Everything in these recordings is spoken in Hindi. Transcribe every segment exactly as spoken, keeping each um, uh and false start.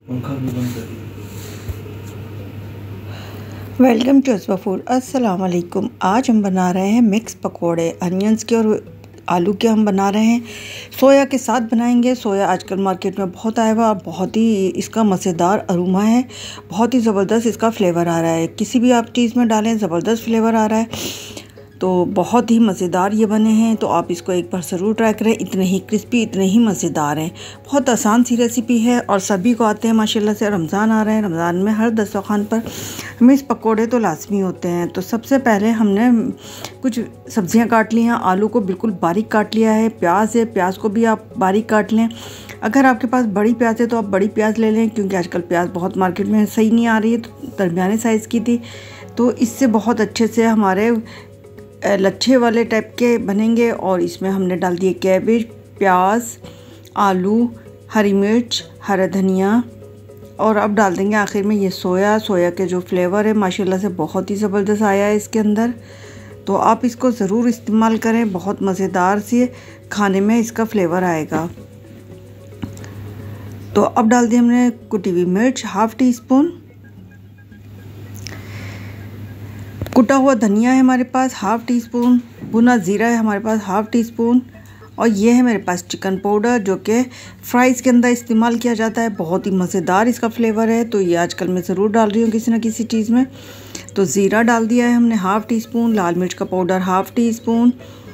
पंखा भी बंद कर। Welcome to Aswa food. अस्सलाम वालेकुम। आज हम बना रहे हैं मिक्स पकोड़े, अनियंस के और आलू के हम बना रहे हैं। सोया के साथ बनाएंगे। सोया आजकल मार्केट में बहुत आया हुआ, बहुत ही इसका मज़ेदार अरोमा है, बहुत ही ज़बरदस्त इसका फ्लेवर आ रहा है। किसी भी आप चीज़ में डालें ज़बरदस्त फ्लेवर आ रहा है, तो बहुत ही मज़ेदार ये बने हैं। तो आप इसको एक बार ज़रूर ट्राई करें। इतने ही क्रिस्पी, इतने ही मज़ेदार हैं। बहुत आसान सी रेसिपी है और सभी को आते हैं माशाल्लाह से। रमज़ान आ रहे हैं, रमज़ान में हर दस्तरखान पर मिक्स पकोड़े तो लाजमी होते हैं। तो सबसे पहले हमने कुछ सब्जियां काट ली हैं। आलू को बिल्कुल बारीक काट लिया है। प्याज है, प्याज को भी आप बारीक काट लें। अगर आपके पास बड़ी प्याज है तो आप बड़ी प्याज ले लें, क्योंकि आजकल प्याज बहुत मार्केट में सही नहीं आ रही है, तो दरमियाने साइज़ की थी, तो इससे बहुत अच्छे से हमारे लच्छे वाले टाइप के बनेंगे। और इसमें हमने डाल दिए कैबेज, प्याज, आलू, हरी मिर्च, हरा धनिया, और अब डाल देंगे आखिर में ये सोया। सोया के जो फ्लेवर है माशाल्लाह से बहुत ही ज़बरदस्त आया है इसके अंदर। तो आप इसको ज़रूर इस्तेमाल करें, बहुत मज़ेदार से खाने में इसका फ्लेवर आएगा। तो अब डाल दिए हमने कुटी हुई मिर्च हाफ़ टी स्पून, कुटा हुआ धनिया है हमारे पास हाफ़ टी स्पून, भुना ज़ीरा है हमारे पास हाफ़ टी स्पून, और ये है मेरे पास चिकन पाउडर, जो कि फ्राइज़ के अंदर इस्तेमाल किया जाता है। बहुत ही मज़ेदार इसका फ्लेवर है, तो ये आजकल मैं ज़रूर डाल रही हूँ किसी न किसी चीज़ में। तो ज़ीरा डाल दिया है हमने हाफ़ टी स्पून, लाल मिर्च का पाउडर हाफ़ टी स्पून,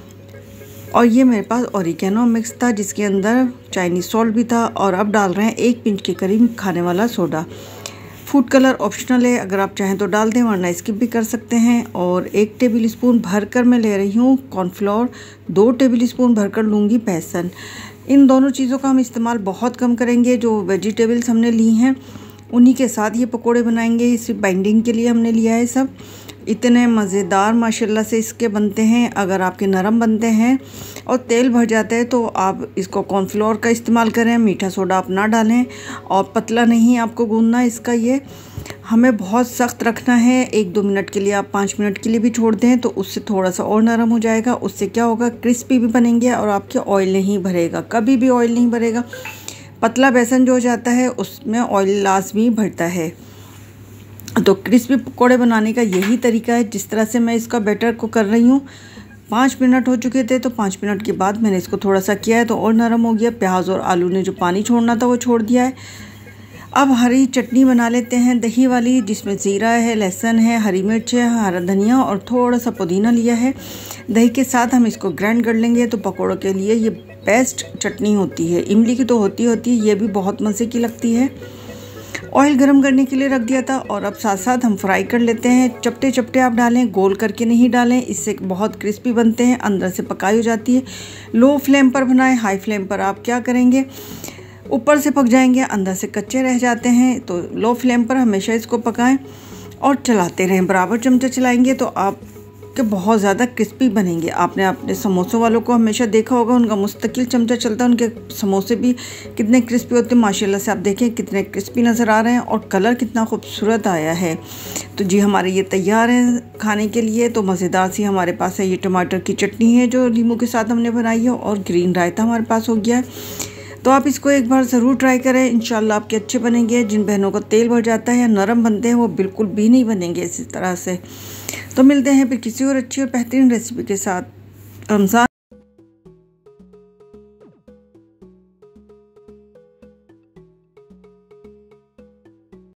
और ये मेरे पास ओरिगेनो मिक्स था जिसके अंदर चाइनीज़ सॉल्ट भी था। और अब डाल रहे हैं एक पिंच के करीब खाने वाला सोडा। फूड कलर ऑप्शनल है, अगर आप चाहें तो डाल दें, वरना स्किप भी कर सकते हैं। और एक टेबल स्पून भरकर मैं ले रही हूँ कॉर्नफ्लोर, दो टेबल स्पून भरकर लूँगी बेसन। इन दोनों चीज़ों का हम इस्तेमाल बहुत कम करेंगे। जो वेजिटेबल्स हमने ली हैं उन्हीं के साथ ये पकोड़े बनाएंगे। इस बाइंडिंग के लिए हमने लिया है सब। इतने मज़ेदार माशाल्लाह से इसके बनते हैं। अगर आपके नरम बनते हैं और तेल भर जाते हैं तो आप इसको कॉर्नफ्लोर का इस्तेमाल करें, मीठा सोडा आप ना डालें। और पतला नहीं आपको गूंदना इसका, ये हमें बहुत सख्त रखना है। एक दो मिनट के लिए आप पाँच मिनट के लिए भी छोड़ दें तो उससे थोड़ा सा और नरम हो जाएगा। उससे क्या होगा, क्रिस्पी भी बनेंगे और आपके ऑयल नहीं भरेगा, कभी भी ऑयल नहीं भरेगा। पतला बेसन जो हो जाता है उसमें ऑयल लाजमी भरता है। तो क्रिस्पी पकोड़े बनाने का यही तरीका है, जिस तरह से मैं इसका बैटर को कर रही हूँ। पाँच मिनट हो चुके थे, तो पाँच मिनट के बाद मैंने इसको थोड़ा सा किया है तो और नरम हो गया। प्याज और आलू ने जो पानी छोड़ना था वो छोड़ दिया है। अब हरी चटनी बना लेते हैं दही वाली, जिसमें ज़ीरा है, लहसुन है, हरी मिर्च है, हरा धनिया और थोड़ा सा पुदीना लिया है। दही के साथ हम इसको ग्राइंड कर लेंगे। तो पकौड़ों के लिए ये बेस्ट चटनी होती है। इमली की तो होती होती है, ये भी बहुत मज़े की लगती है। ऑयल गरम करने के लिए रख दिया था और अब साथ साथ हम फ्राई कर लेते हैं। चपटे चपटे आप डालें, गोल करके नहीं डालें, इससे बहुत क्रिस्पी बनते हैं, अंदर से पकाई हो जाती है। लो फ्लेम पर बनाएं, हाई फ्लेम पर आप क्या करेंगे, ऊपर से पक जाएंगे, अंदर से कच्चे रह जाते हैं। तो लो फ्लेम पर हमेशा इसको पकाएं और चलाते रहें, बराबर चमचा चलाएंगे तो आप के बहुत ज़्यादा क्रिस्पी बनेंगे। आपने अपने समोसों वालों को हमेशा देखा होगा, उनका मुस्तकिल चमचा चलता है, उनके समोसे भी कितने क्रिस्पी होते हैं। माशाल्लाह से आप देखें कितने क्रिस्पी नज़र आ रहे हैं और कलर कितना खूबसूरत आया है। तो जी हमारे ये तैयार हैं खाने के लिए। तो मज़ेदार सी हमारे पास है ये टमाटर की चटनी है जो नींबू के साथ हमने बनाई है, और ग्रीन रायता हमारे पास हो गया है। तो आप इसको एक बार ज़रूर ट्राई करें, इंशाल्लाह आपके अच्छे बनेंगे। जिन बहनों का तेल भर जाता है या नरम बनते हैं वो बिल्कुल भी नहीं बनेंगे इसी तरह से। तो मिलते हैं फिर किसी और अच्छी और बेहतरीन रेसिपी के साथ। रमज़ान